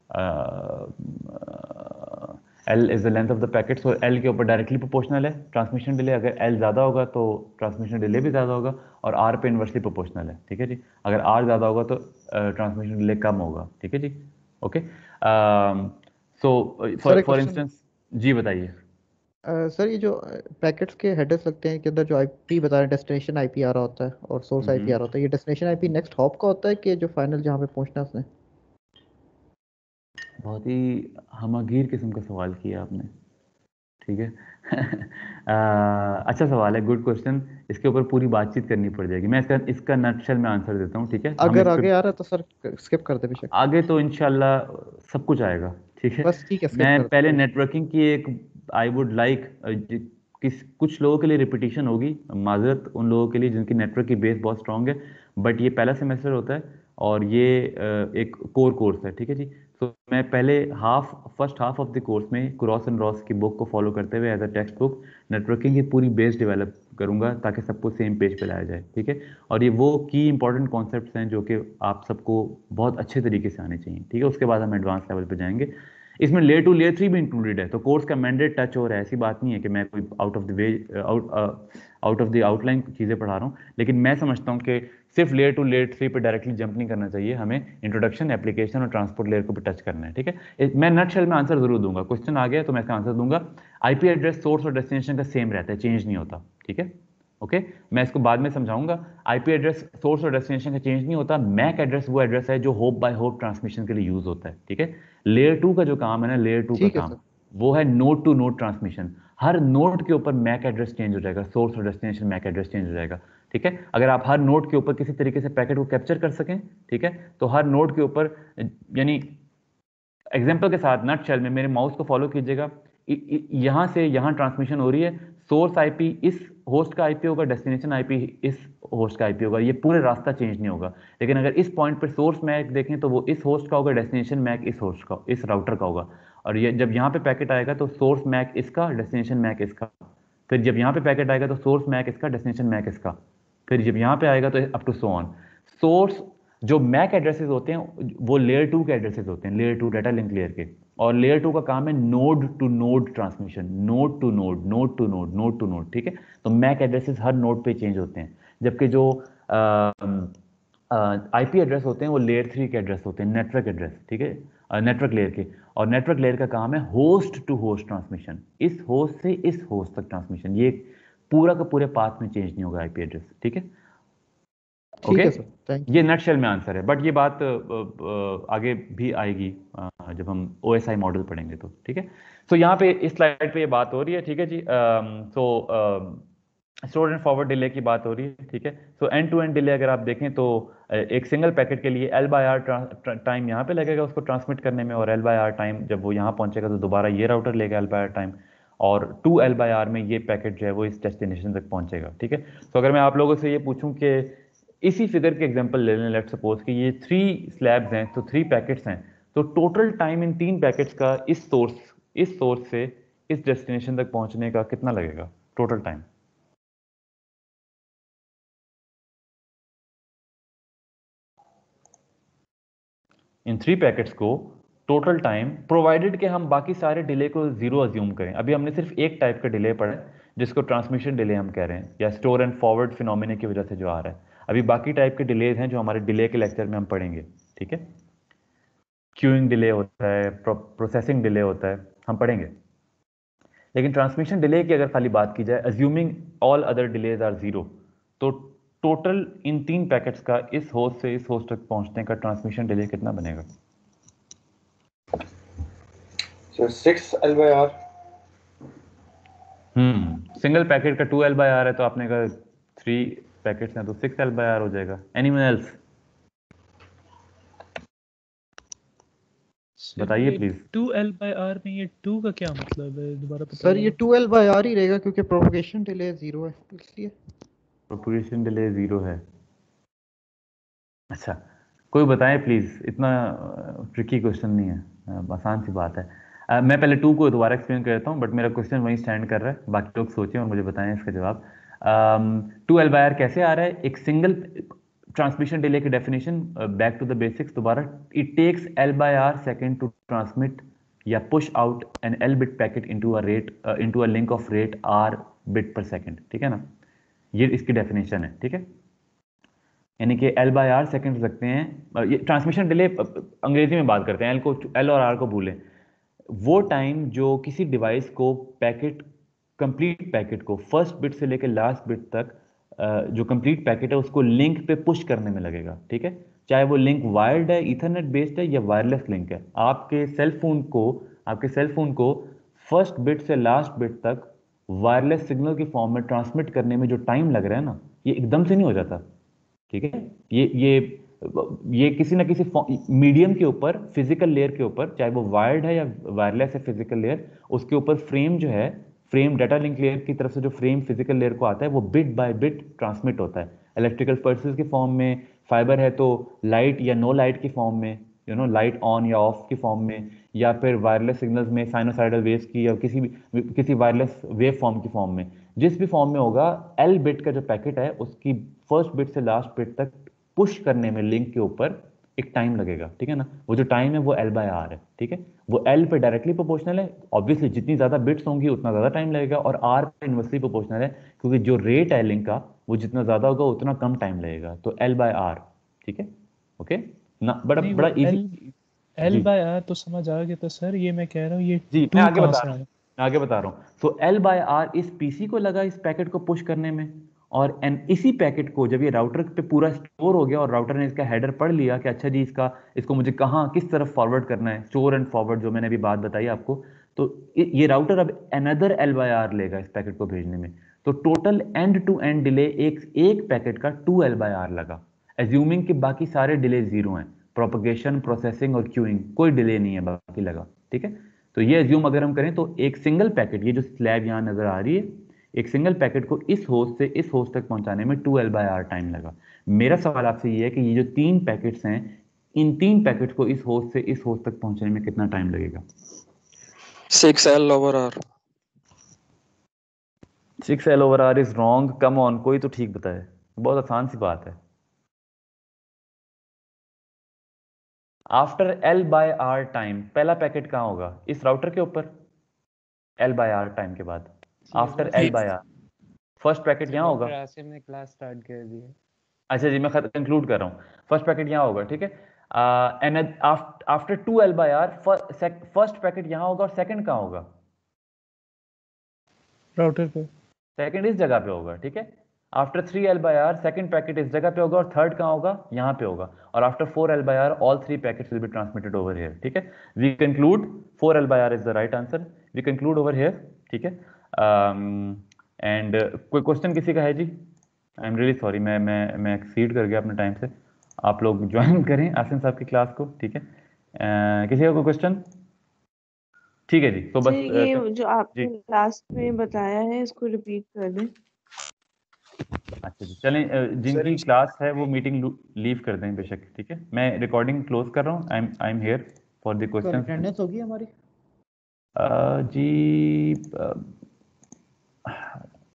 L is the length of the packet, so L के ऊपर डायरेक्टली प्रोपोर्शनल है ट्रांसमिशन डिले। अगर L ज़्यादा होगा तो ट्रांसमिशन डिले भी ज़्यादा होगा और R पे इन्वर्सली प्रोपोर्शनल है, ठीक है जी। अगर R ज़्यादा होगा तो ट्रांसमिशन डिले कम होगा, ठीक है जी, ओके। सो फॉर इंस्टेंस, जी बताइए। सर ये जो पैकेट्स के हेडर्स लगते हैं के अंदर जो आईपी बता रहे हैं, डेस्टिनेशन आईपी आ रहा होता है और सोर्स आईपी आ रहा होता है, ये डेस्टिनेशन आईपी नेक्स्ट हॉप का होता है कि जो फाइनल जहाँ पे पहुंचना है उसने? बहुत ही हमगीर किस्म का सवाल किया आपने, ठीक है। अच्छा सवाल है, गुड क्वेश्चन। इसके ऊपर पूरी बातचीत करनी पड़ जाएगी। मैं इसका नटशेल में आंसर देता हूँ, ठीक है। अगर आगे आ रहा है तो सर स्किप कर दे बेशक। आगे तो इंशाल्लाह सब कुछ आएगा, ठीक है। बस ठीक है, skip मैं कर दे। पहले नेटवर्किंग की एक आई वुड लाइक कुछ लोगों के लिए रिपीटिशन होगी, माजरत उन लोगों के लिए जिनकी नेटवर्क की बेस बहुत स्ट्रांग है, बट ये पहला सेमेस्टर होता है और ये एक कोर कोर्स है, ठीक है जी। तो मैं पहले first half of the course में क्रॉस एंड रॉस की बुक को फॉलो करते हुए as a textbook networking की पूरी बेस डेवलप करूंगा ताकि सबको सेम पेज पे लाया जाए, ठीक है। और ये वो की इंपॉर्टेंट कॉन्सेप्ट्स हैं जो कि आप सबको बहुत अच्छे तरीके से आने चाहिए, ठीक है। उसके बाद हम एडवांस लेवल पे जाएंगे। इसमें लेयर 2 लेयर 3 भी इंक्लूडेड है, तो कोर्स का मैंडेट टच हो रहा है। ऐसी बात नहीं है कि मैं कोई आउट ऑफ द आउटलाइन चीज़ें पढ़ा रहा हूँ, लेकिन मैं समझता हूँ कि सिर्फ लेयर 2 लेयर 3 पे डायरेक्टली जंप नहीं करना चाहिए, हमें इंट्रोडक्शन, एप्लीकेशन और ट्रांसपोर्ट लेयर को भी टच करना है, ठीक है। मैं नटशेल में आंसर जरूर दूंगा, क्वेश्चन आ गया तो मैं इसका आंसर दूंगा। आईपी एड्रेस सोर्स और डेस्टिनेशन का सेम रहता है, चेंज नहीं होता, ठीक है, ओके। मैं इसको बाद में समझाऊंगा। आईपी एड्रेस सोर्स और डेस्टिनेशन का चेंज नहीं होता। मैक एड्रेस वो एड्रेस है जो होप बाय होप ट्रांसमिशन के लिए यूज होता है, ठीक है। लेयर 2 का जो काम है ना, लेयर 2 का काम वो है नोड टू नोड ट्रांसमिशन। हर नोड के ऊपर मैक एड्रेस चेंज हो जाएगा, सोर्स और डेस्टिनेशन मैक एड्रेस चेंज हो जाएगा। ठीक है। अगर आप हर नोड के ऊपर किसी तरीके से पैकेट को कैप्चर कर सकें, ठीक है, तो हर नोड के ऊपर, यानी एग्जाम्पल के साथ नट शेल में मेरे माउस को फॉलो कीजिएगा, यहां से यहां ट्रांसमिशन हो रही है, सोर्स आईपी इस होस्ट का आईपी होगा, डेस्टिनेशन आईपी इस होस्ट का आईपी होगा, ये पूरे रास्ता चेंज नहीं होगा। लेकिन अगर इस पॉइंट पर सोर्स मैक देखें तो वो इस होस्ट का होगा, डेस्टिनेशन मैक इस होस्ट का, इस राउटर का होगा। और ये जब यहाँ पे पैकेट आएगा तो सोर्स मैक इसका, डेस्टिनेशन मैक इसका, फिर जब यहाँ पे पैकेट आएगा तो सोर्स मैक इसका, डेस्टिनेशन मैक इसका, फिर जब यहाँ पे आएगा तो up to so on. Source जो मैक एड्रेसेस होते हैं वो लेयर 2 के एड्रेसेस होते हैं, लेयर 2 डाटा लिंक लेयर के, और लेयर 2 का काम है node to node transmission, node to node, node to node, node to node, ठीक है। तो मैक एड्रेसेस हर नोड पे चेंज होते हैं, जबकि जो आईपी एड्रेस होते हैं वो लेयर 3 के एड्रेस होते हैं, नेटवर्क एड्रेस, ठीक है, नेटवर्क लेयर के। और नेटवर्क लेयर का काम है होस्ट टू होस्ट ट्रांसमिशन, इस होस्ट से इस होस्ट तक ट्रांसमिशन, ये पूरा का पूरे पाथ में चेंज नहीं होगा आईपी एड्रेस, ठीक है। ठीक है सर, थैंक ये नटशेल में आंसर है, बट ये बात आगे भी आएगी जब हम OSI मॉडल पढ़ेंगे तो, ठीक है। सो यहाँ पे इस स्लाइड पे ये बात हो रही है, ठीक है जी। So store and forward delay की बात हो रही है, ठीक है। So end to end delay अगर आप देखें तो एक सिंगल पैकेट के लिए L/R टाइम यहाँ पे लगेगा उसको ट्रांसमिट करने में, और L/R टाइम जब वो यहाँ पहुंचेगा तो दोबारा ये राउटर लेगा L/R टाइम, और 2L/R में ये पैकेट जो है वो इस डेस्टिनेशन तक पहुंचेगा, ठीक है। तो अगर मैं आप लोगों से ये पूछूं कि इसी फिगर के एग्जांपल ले लें, लेट्स सपोज कि ये 3 स्लैब्स हैं, तो 3 पैकेट्स हैं, तो टोटल टाइम इन 3 पैकेट्स का इस सोर्स से इस डेस्टिनेशन तक पहुंचने का कितना लगेगा, टोटल टाइम? इन 3 पैकेट्स को टोटल टाइम, प्रोवाइडेड कि हम बाकी सारे डिले को 0 अज्यूम करें। अभी हमने सिर्फ एक टाइप का डिले पढ़ा है जिसको ट्रांसमिशन डिले हम कह रहे हैं, या स्टोर एंड फॉरवर्ड फिनोमिना की वजह से जो आ रहा है। अभी बाकी टाइप के डिलेज हैं जो हमारे डिले के लेक्चर में हम पढ़ेंगे, ठीक है। क्यूइंग डिले होता है, प्रोसेसिंग डिले होता है, हम पढ़ेंगे। लेकिन ट्रांसमिशन डिले की अगर खाली बात की जाए, assuming all other delays are 0, तो टोटल इन 3 पैकेट्स का इस होस्ट से इस होस्ट तक पहुंचने का ट्रांसमिशन डिले कितना बनेगा? So 6L/R। सिंगल पैकेट का 2L/R है, तो आपने कहा 3 पैकेट्स हैं तो 6L/R हो जाएगा। एनीवन एल्स बताइए प्लीज। 2L/R में ये 2 का क्या मतलब है, दोबारा बता सर ये 2L/R ही रहेगा क्योंकि प्रोपगेशन डिले 0 है, इसलिए प्रोपगेशन डिले 0 है। अच्छा, कोई बताएं प्लीज, इतना ट्रिकी क्वेश्चन नहीं है, आसान सी बात है। मैं पहले 2 को दोबारा एक्सप्लेन कर देता हूँ, बट मेरा क्वेश्चन वहीं स्टैंड कर रहा है, बाकी लोग सोचें और मुझे बताएं इसका जवाब। 2L/R कैसे आ रहा है? एक सिंगल ट्रांसमिशन डिले की definition, back to the basics दोबारा, it takes L/R second to transmit या push out an L bit packet into a link of rate R bit per second, ठीक है ना। ये इसकी डेफिनेशन है, ठीक है। यानी कि L/R सेकंड रखते हैं, ये ट्रांसमिशन डिले अंग्रेजी में बात करते हैं, L और R को भूलें। वो टाइम जो किसी डिवाइस को कंप्लीट पैकेट को फर्स्ट बिट से लेकर लास्ट बिट तक जो कंप्लीट पैकेट है उसको लिंक पे पुश करने में लगेगा, ठीक है। चाहे वो लिंक वायर्ड है, ईथरनेट बेस्ड है, या वायरलेस लिंक है। आपके सेल फोन को फर्स्ट बिट से लास्ट बिट तक वायरलेस सिग्नल की फॉर्म में ट्रांसमिट करने में जो टाइम लग रहा है ना, ये एकदम से नहीं हो जाता, ठीक है। ये किसी ना किसी मीडियम के ऊपर, फिजिकल लेयर के ऊपर, चाहे वो वायर्ड है या वायरलेस है फिजिकल लेयर, उसके ऊपर फ्रेम जो है, फ्रेम डाटा लिंक लेयर की तरफ से जो फ्रेम फिजिकल लेयर को आता है वो बिट बाय बिट ट्रांसमिट होता है, इलेक्ट्रिकल पल्सेस के फॉर्म में, फाइबर है तो लाइट या नो लाइट की फॉर्म में, लाइट ऑन या ऑफ की फॉर्म में, या फिर वायरलेस सिग्नल्स में साइनोसाइडल वेव्स की, या किसी वायरलेस वेव फॉर्म की फॉर्म में, जिस भी फॉर्म में होगा, L बिट का जो पैकेट है उसकी फर्स्ट बिट से लास्ट बिट तक पुश करने में लिंक के ऊपर एक टाइम लगेगा, ठीक है ना। वो जो टाइम है वो L/R है, ठीक है। वो L पे डायरेक्टली प्रोपोर्शनल है, ऑब्वियसली जितनी ज्यादा बिट्स होंगी उतना ज्यादा टाइम लगेगा, और R पे इनवर्सली प्रोपोर्शनल है, क्योंकि जो रेट है लिंक का वो जितना ज्यादा होगा उतना कम टाइम लगेगा, तो L/R, ठीक है। ओके ना, बड़ा इजी। L/R तो समझ आ गया था सर, ये मैं कह रहा हूँ ये जी, 2 मैं आगे कहाँ बता से रहा आ हूँ, रहा है? आगे बता रहा हूँ। सो L/R इस पीसी को लगा इस पैकेट को पुश करने में, और इसी पैकेट को जब ये राउटर पे पूरा स्टोर हो गया और राउटर ने इसका हेडर पढ़ लिया कि अच्छा जी इसको मुझे कहाँ किस तरफ फॉरवर्ड करना है, स्टोर एंड फॉरवर्ड जो मैंने अभी बात बताई आपको, तो ये राउटर अब अनदर L/R लेगा इस पैकेट को भेजने में। तो total end to end delay एक पैकेट का 2L/R लगा, एज्यूमिंग कि बाकी सारे डिले जीरो हैं, प्रोपगेशन, प्रोसेसिंग और क्यूइंग कोई डिले नहीं है, बाकी लगा। ठीक है, तो ये एज्यूम अगर हम करें तो एक सिंगल पैकेट, ये जो स्लैब यहाँ नजर आ रही है, एक सिंगल पैकेट को इस होस्ट से इस होस्ट तक पहुंचाने में 2L/R टाइम लगा। मेरा सवाल आपसे ये है कि ये जो 3 पैकेट्स हैं, इन 3 पैकेट्स को इस होस्ट से इस होस्ट तक पहुंचाने में कितना टाइम लगेगा? 6L/R। 6L/R is wrong, come on, कोई तो ठीक बताए, बहुत आसान सी बात है। आफ्टर L/R टाइम पहला पैकेट कहाँ होगा? इस राउटर के ऊपर, L/R टाइम के बाद आफ्टर L/R फर्स्ट पैकेट यहाँ होगा। आसिम ने क्लास स्टार्ट कर दी है। अच्छा जी, मैं कंक्लूड कर रहा हूँ। फर्स्ट पैकेट यहाँ होगा, ठीक है, and after 2L/R first packet यहाँ होगा और सेकंड कहाँ होगा? राउटर पे। सेकंड इस जगह पे होगा, ठीक है। आफ्टर 3L/R सेकंड पैकेट इस जगह पे होगा और थर्ड कहाँ होगा? यहाँ पे होगा। और after 4L/R all 3 packets will be transmitted over here, ठीक है। We conclude 4L/R is the right answer, we conclude over here, ठीक है। एंड कोई क्वेश्चन किसी का है जी? आई एम रियली सॉरी, मैं एक्सीड कर गया अपने टाइम से। आप लोग ज्वाइन करें आसिम साहब की क्लास को, ठीक है। किसी का कोई क्वेश्चन? ठीक है जी, तो बस ये जो आपने लास्ट में बताया है इसको रिपीट कर दें। अच्छा जी, चलें, जिनकी क्लास है वो मीटिंग लीव कर दें बेशक, ठीक है। मैं रिकॉर्डिंग क्लोज कर रहा हूँ। I am here for the question. Attendance होगी हमारी जी